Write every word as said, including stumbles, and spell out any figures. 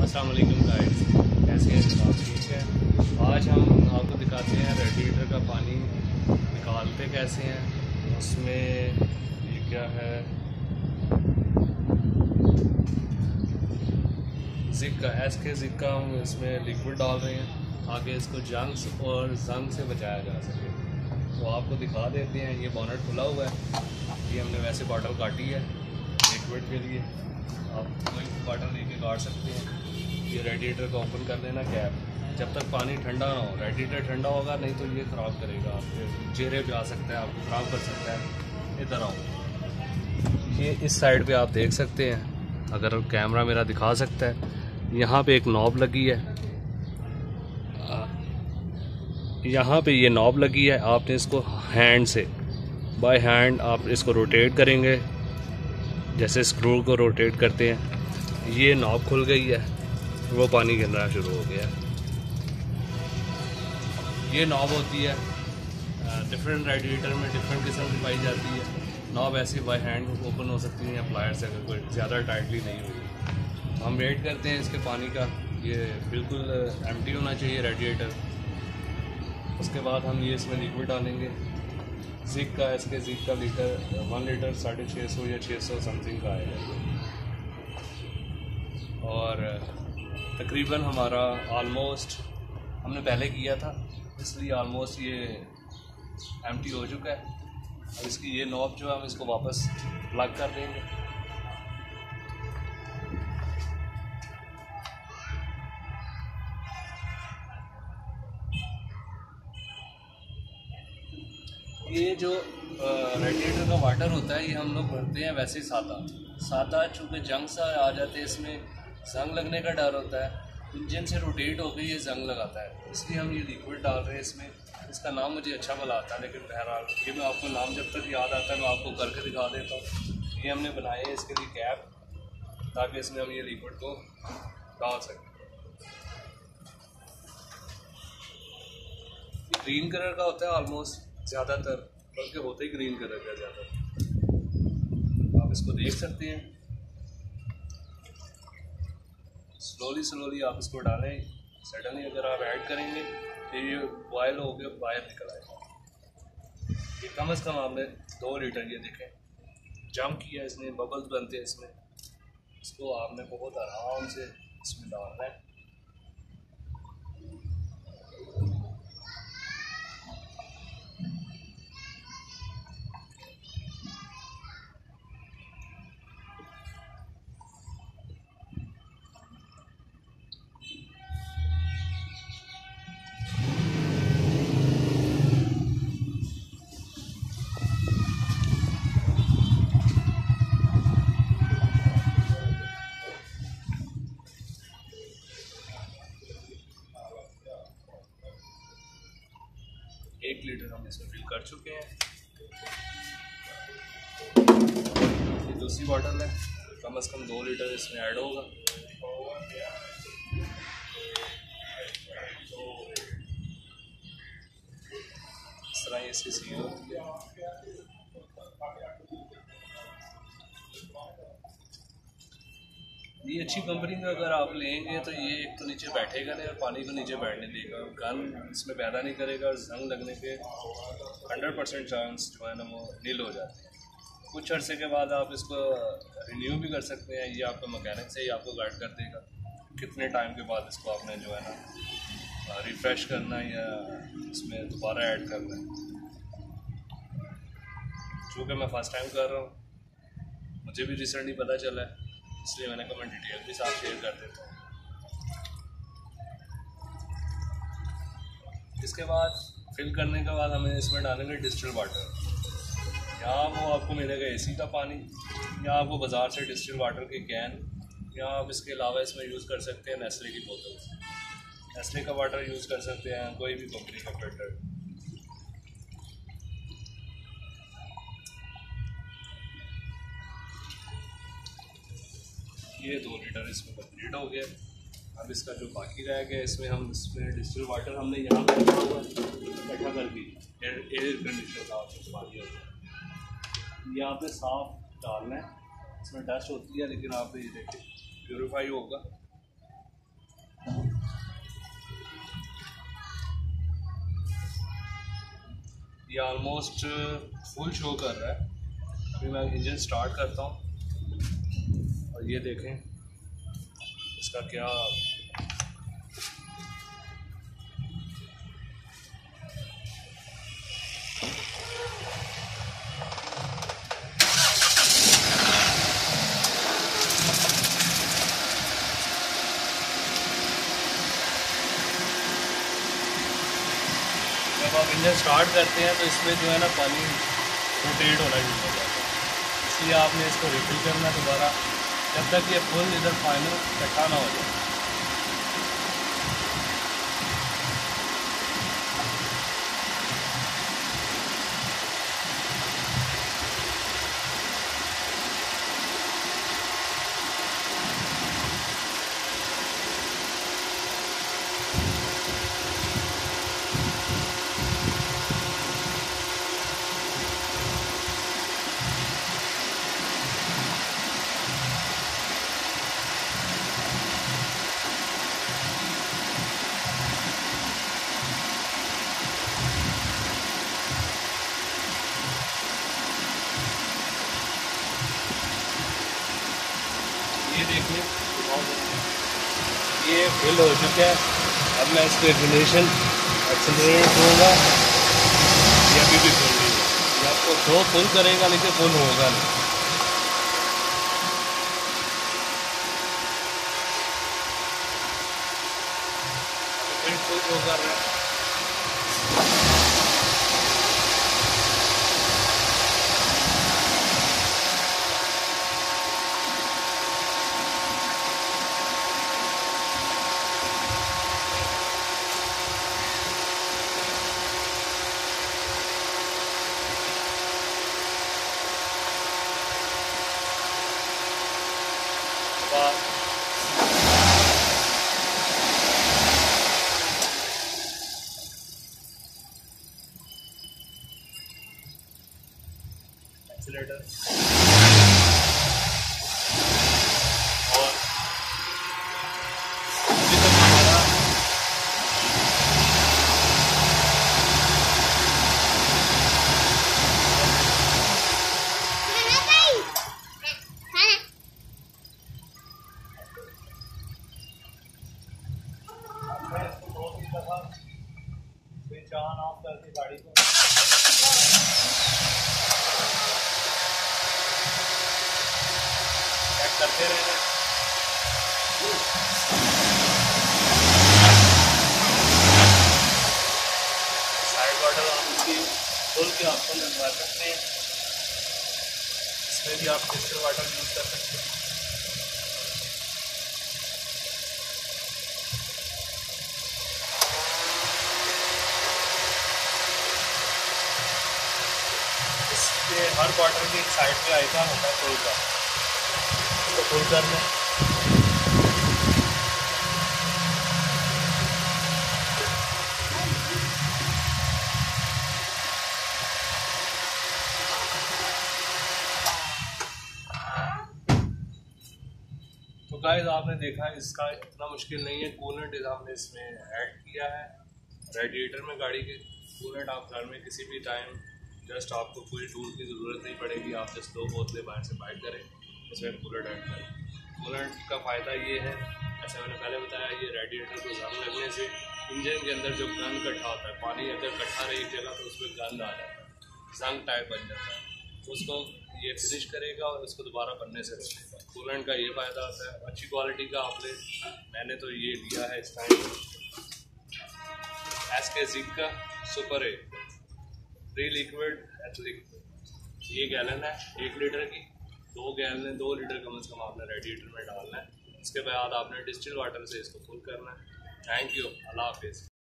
अस्सलाम वालेकुम गाइस, कैसे हैं जनाब? ठीक है। आज हम आपको दिखाते हैं रेडिएटर का पानी निकालते कैसे हैं। उसमें ये क्या है, जिक का एस के जिक का हम इसमें लिक्विड डाल रहे हैं ताकि इसको जंग और जंग से बचाया जा सके। तो आपको दिखा देते हैं। ये बॉनेट खुला हुआ है, ये हमने वैसे बॉटल काटी है लिक्विड के लिए। आप कोई बॉटल लेके काट सकते हैं। ये रेडिएटर को ओपन कर देना कैप, जब तक पानी ठंडा ना हो। रेडिएटर ठंडा होगा नहीं तो ये ख़राब करेगा, आपके चेहरे पे आ सकता है, आपको ख़राब कर सकता है। इधर आओ, ये इस साइड पे आप देख सकते हैं, अगर कैमरा मेरा दिखा सकता है। यहाँ पे एक नॉब लगी है, यहाँ पे ये नॉब लगी है। आपने इसको हैंड से बाय हैंड आप इसको रोटेट करेंगे, जैसे स्क्रू को रोटेट करते हैं। ये नॉब खुल गई है, वो पानी गिरना शुरू हो गया। ये नॉब होती है, डिफरेंट रेडिएटर में डिफरेंट किस्म की पाई जाती है। नॉब ऐसे बाय हैंड ओपन हो सकती है या प्लायर से, अगर कोई ज़्यादा टाइटली नहीं हुई। हम वेट करते हैं इसके पानी का। ये बिल्कुल एम्प्टी होना चाहिए रेडिएटर। उसके बाद हम ये इसमें लिक्विड डालेंगे। जिक का इसके जिक का लीटर वन लीटर साढ़े छः सौ या छः सौ समथिंग का आएगा। और तकरीबन हमारा ऑलमोस्ट हमने पहले किया था, इसलिए ऑलमोस्ट ये एम्प्टी हो चुका है। अब इसकी ये नॉब जो है हम इसको वापस प्लग कर देंगे। ये जो रेडिएटर का वाटर होता है, ये हम लोग भरते हैं वैसे सादा सादा चूँकि जंग सा आ जाते हैं, इसमें जंग लगने का डर होता है। इंजन से रोटेट होकर ये जंग लगाता है, इसलिए हम ये लिक्विड डाल रहे हैं इसमें। इसका नाम मुझे अच्छा वाला आता है, लेकिन बहरहाल ये मैं आपको नाम जब तक याद आता है मैं आपको करके दिखा देता हूँ। ये हमने बनाए हैं इसके लिए कैप, ताकि इसमें हम ये लिक्विड को डाल सकें। ग्रीन कलर का होता है ऑलमोस्ट ज़्यादातर, बल्कि होता ही ग्रीन कलर का ज़्यादा। आप इसको देख सकते हैं। स्लोली स्लोली आप इसको डालें। सडनली अगर आप ऐड करेंगे तो ये बॉयल हो के बाहर निकल आएगा। ये कम से कम आपने दो लीटर, ये देखें जम किया इसने, बबल्स बनते हैं इसमें। इसको आपने बहुत आराम से इसमें डालना है। एक लीटर हम इसमें फिल कर चुके हैं। ये दूसरी बॉटल है, कम से कम दो लीटर इसमें ऐड होगा। इस तरह इसकी सील होती है। ये अच्छी कंपनी का अगर आप लेंगे तो ये एक तो नीचे बैठेगा नहीं और पानी को नीचे बैठने देगा, गन इसमें पैदा नहीं करेगा, और जंग लगने के हंड्रेड परसेंट चांस जो है ना वो नील हो जाते हैं। कुछ अर्से के बाद आप इसको रिन्यू भी कर सकते हैं, ये आपका मैकेनिक से ही आपको गाइड कर देगा कितने टाइम के बाद इसको आपने जो है ना रिफ़्रेश करना है या इसमें दोबारा ऐड करना है। चूँकि मैं फ़र्स्ट टाइम कर रहा हूँ, मुझे भी रिसेंटली पता चला है, इसलिए मैंने कमेंट डिटेल भी साथ शेयर कर देता हूँ। इसके बाद फिल करने के बाद हमें इसमें डालेंगे डिस्टिल वाटर। यहाँ वो आपको मिलेगा एसी का पानी, या आपको बाज़ार से डिस्टिल वाटर के कैन, या आप इसके अलावा इसमें यूज़ कर सकते हैं नेस्ले की बोतल। नेस्ले का वाटर यूज़ कर सकते हैं, कोई भी कंपनी का फिल्टर। ये दो लीटर इसमें कंप्लीट हो गया। अब इसका जो बाकी रह गया, इसमें हम इसमें डिस्टिल वाटर हमने यहाँ पर रखा हुआ इकट्ठा कर दी, एयर एयर कंडीशनर का पानी होता है। ये आपने साफ डालना है, इसमें डस्ट होती है लेकिन आप ये देखें प्योरीफाई होगा। ये ऑलमोस्ट फुल शो कर रहा है। अभी मैं इंजन स्टार्ट करता हूँ और ये देखें इसका क्या जब आप इंजन स्टार्ट करते हैं तो इसमें जो है ना पानी रोटेट होना शुरू हो जाता है, इसलिए आपने इसको रिफिल करना दोबारा जब तक ये फुल इधर फाइनल इकट्ठा ना हो जाए। ये देखिए ये फिल हो चुका है। अब मैं इसको एक्सीलरेशन एक्सीलरेट दूँगा, ये अभी भी फुल नहीं है। ये आपको थ्रो फुल करेगा लेकिन फुल होगा नहीं। फिर फुल शो कर रहा है। एक्सीलरेटर और अभी तक हमारा दो तीन दफा स्विच ऑन ऑफ करके गाड़ी को करते रहना। साइड वाटर आप इसकी खोल के आपको लगवा सकते हैं, इसमें भी आप डिस्टिल वाटर यूज कर सकते हैं। इसके हर क्वार्टर की एक साइड पे आइकन होता है खोल का, तो खोल कर लें। तो गाइस आपने देखा इसका इतना मुश्किल नहीं है। कूलेंट आपने इसमें ऐड किया है रेडिएटर में गाड़ी के। कूलेंट आप घर में किसी भी टाइम जस्ट आपको कोई टूल की ज़रूरत नहीं पड़ेगी, आप जस्ट दो बोतलें बाहर से बाइट करें, इसमें कूलेंट ऐड करें। कूलेंट का फ़ायदा ये है, जैसे मैंने पहले बताया, ये रेडिएटर को जंग लगने से इंजन के अंदर जो गंद इकट्ठा होता है, पानी अगर इकट्ठा रहे एक जगह तो उसमें गंद आ जाता है, जंग टाइप बन जाता है, तो उसको ये फिनिश करेगा और उसको दोबारा बनने से रोकेगा। कूलेंट का ये फ़ायदा होता है। अच्छी क्वालिटी का आपने, मैंने तो ये लिया है इस टाइम एस के जिग का super A pre liquid ethylic. ये गैलन है एक लीटर की, दो गैलन दो लीटर कम से कम आपने रेडिएटर में डालना है। इसके बाद आपने डिस्टिल वाटर से इसको फुल करना है। थैंक यू, अल्लाह हाफिज़।